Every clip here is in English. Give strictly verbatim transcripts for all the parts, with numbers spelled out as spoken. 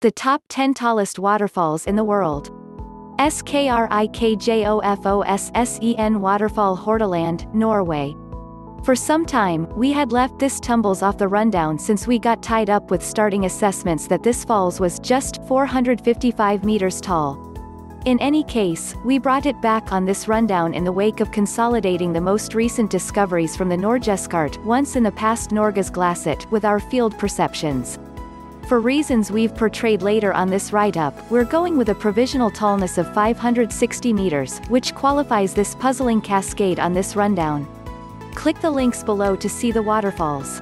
The top ten tallest waterfalls in the world. Skrikjofosssen Waterfall Hordaland, Norway. For some time, we had left this tumbles off the rundown since we got tied up with starting assessments that this falls was just four hundred fifty-five meters tall. In any case, we brought it back on this rundown in the wake of consolidating the most recent discoveries from the Norgeskart, once in the past Norgesglasset, with our field perceptions. For reasons we've portrayed later on this write-up, we're going with a provisional tallness of five hundred sixty meters, which qualifies this puzzling cascade on this rundown. Click the links below to see the waterfalls.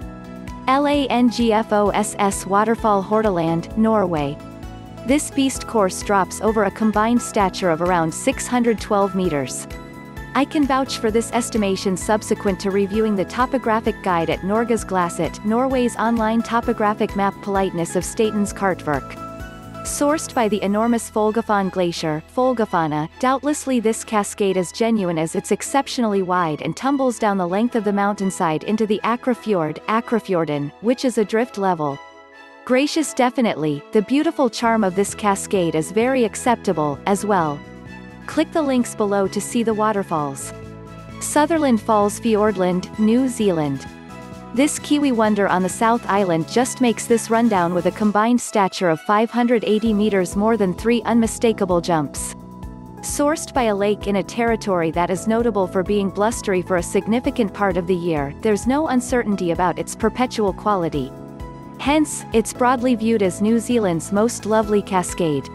Langfoss Waterfall Hordaland, Norway. This beast course drops over a combined stature of around six hundred twelve meters. I can vouch for this estimation subsequent to reviewing the topographic guide at Norgesglasset, Norway's online topographic map Politeness of Statens Kartverk. Sourced by the enormous Folgefonna Glacier, Folgefonna, doubtlessly this cascade is genuine as it's exceptionally wide and tumbles down the length of the mountainside into the Akrafjord, Akrafjorden, which is a drift level. Gracious definitely, the beautiful charm of this cascade is very acceptable, as well. Click the links below to see the waterfalls. Sutherland Falls Fiordland, New Zealand. This Kiwi wonder on the South Island just makes this rundown with a combined stature of five hundred eighty meters more than three unmistakable jumps. Sourced by a lake in a territory that is notable for being blustery for a significant part of the year, there's no uncertainty about its perpetual quality. Hence, it's broadly viewed as New Zealand's most lovely cascade.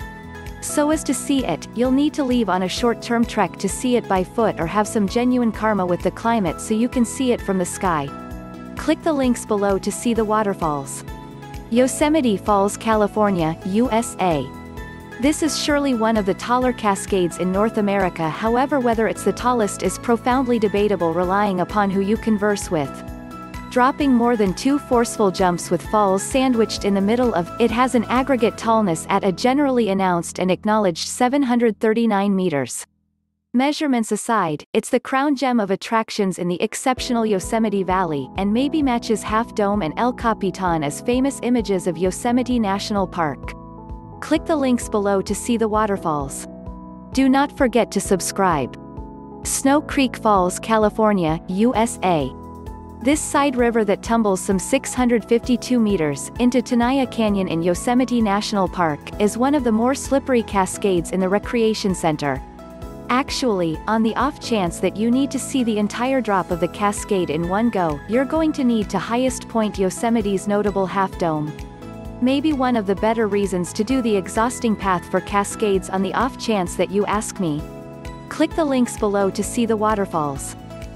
So as to see it, you'll need to leave on a short-term trek to see it by foot or have some genuine karma with the climate so you can see it from the sky. Click the links below to see the waterfalls. Yosemite Falls, California, U S A. This is surely one of the taller cascades in North America, however whether it's the tallest is profoundly debatable relying upon who you converse with. Dropping more than two forceful jumps with falls sandwiched in the middle of, it has an aggregate tallness at a generally announced and acknowledged seven hundred thirty-nine meters. Measurements aside, it's the crown gem of attractions in the exceptional Yosemite Valley, and maybe matches Half Dome and El Capitan as famous images of Yosemite National Park. Click the links below to see the waterfalls. Do not forget to subscribe. Snow Creek Falls, California, U S A. This side river that tumbles some six hundred fifty-two meters, into Tenaya Canyon in Yosemite National Park, is one of the more slippery cascades in the recreation center. Actually, on the off chance that you need to see the entire drop of the cascade in one go, you're going to need to highest point Yosemite's notable Half Dome. Maybe one of the better reasons to do the exhausting path for cascades on the off chance that you ask me. Click the links below to see the waterfalls.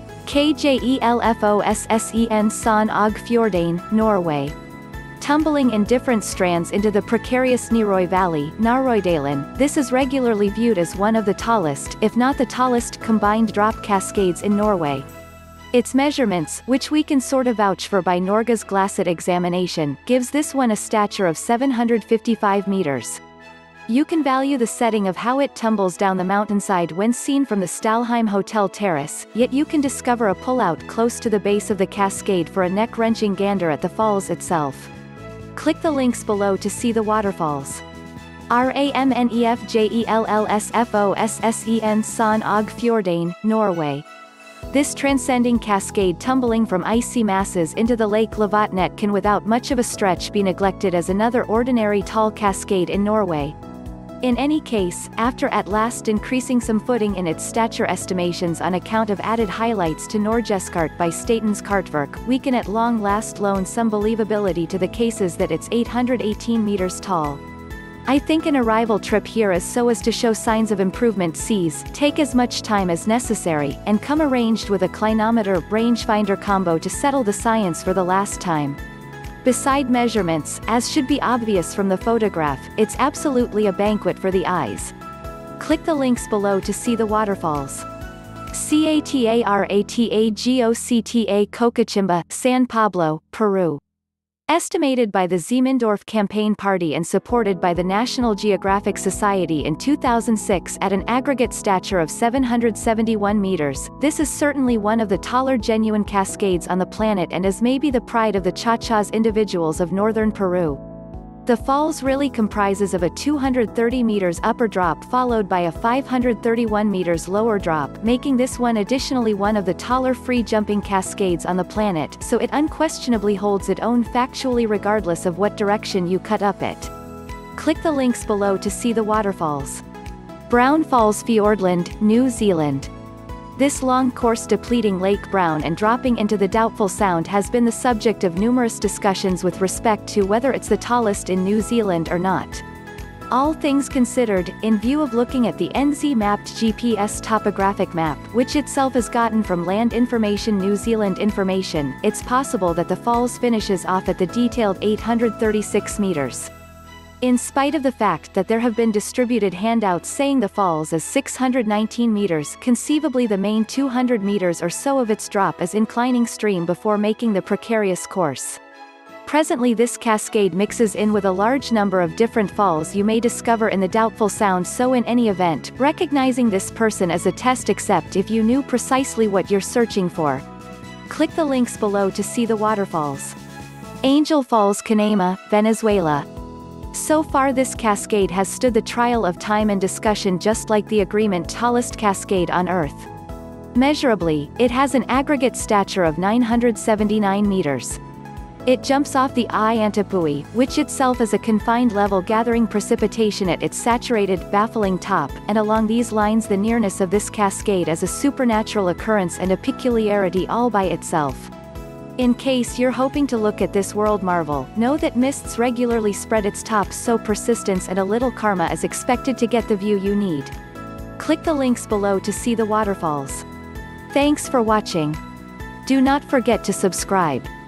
Kjelfossen Son og Fjordein, Norway. Tumbling in different strands into the precarious Nærøy Valley, Nærøydalen, this is regularly viewed as one of the tallest, if not the tallest, combined drop cascades in Norway. Its measurements, which we can sort of vouch for by Norgesglasset examination, gives this one a stature of seven hundred fifty-five meters. You can value the setting of how it tumbles down the mountainside when seen from the Stalheim Hotel terrace, yet you can discover a pullout close to the base of the cascade for a neck-wrenching gander at the falls itself. Click the links below to see the waterfalls. Ramnefjelllsfossen Son og Fjordein, Norway. This transcending cascade tumbling from icy masses into the Lake Lavatnet can without much of a stretch be neglected as another ordinary tall cascade in Norway. In any case, after at last increasing some footing in its stature estimations on account of added highlights to Norgeskart by Statens Kartverk, we can at long last loan some believability to the cases that it's eight hundred eighteen meters tall. I think an arrival trip here is so as to show signs of improvement sees, take as much time as necessary, and come arranged with a clinometer rangefinder combo to settle the science for the last time. Beside measurements, as should be obvious from the photograph, it's absolutely a banquet for the eyes. Click the links below to see the waterfalls. Catarata Cocachimba, San Pablo, Peru. Estimated by the Zeemendorf Campaign Party and supported by the National Geographic Society in two thousand six at an aggregate stature of seven hundred seventy-one meters, this is certainly one of the taller genuine cascades on the planet and is maybe the pride of the Chachas individuals of northern Peru. The falls really comprises of a two hundred thirty meters upper drop followed by a five hundred thirty-one meters lower drop, making this one additionally one of the taller free-jumping cascades on the planet, so it unquestionably holds its own factually regardless of what direction you cut up it. Click the links below to see the waterfalls. Brown Falls Fiordland, New Zealand. This long course depleting Lake Brown and dropping into the Doubtful Sound has been the subject of numerous discussions with respect to whether it's the tallest in New Zealand or not. All things considered, in view of looking at the N Z mapped G P S topographic map, which itself is gotten from Land Information New Zealand information, it's possible that the falls finishes off at the detailed eight hundred thirty-six meters. In spite of the fact that there have been distributed handouts saying the falls is six hundred nineteen meters, conceivably the main two hundred meters or so of its drop is inclining stream before making the precarious course. Presently this cascade mixes in with a large number of different falls you may discover in the Doubtful Sound, so in any event, recognizing this person as a test except if you knew precisely what you're searching for. Click the links below to see the waterfalls. Angel Falls, Canema, Venezuela. So far this cascade has stood the trial of time and discussion, just like the agreement tallest cascade on Earth. Measurably, it has an aggregate stature of nine hundred seventy-nine meters. It jumps off the Ai-Antapui, which itself is a confined level gathering precipitation at its saturated, baffling top, and along these lines the nearness of this cascade is a supernatural occurrence and a peculiarity all by itself. In case you're hoping to look at this world marvel, know that mists regularly spread its tops, so persistence and a little karma is expected to get the view you need. Click the links below to see the waterfalls. Thanks for watching. Do not forget to subscribe.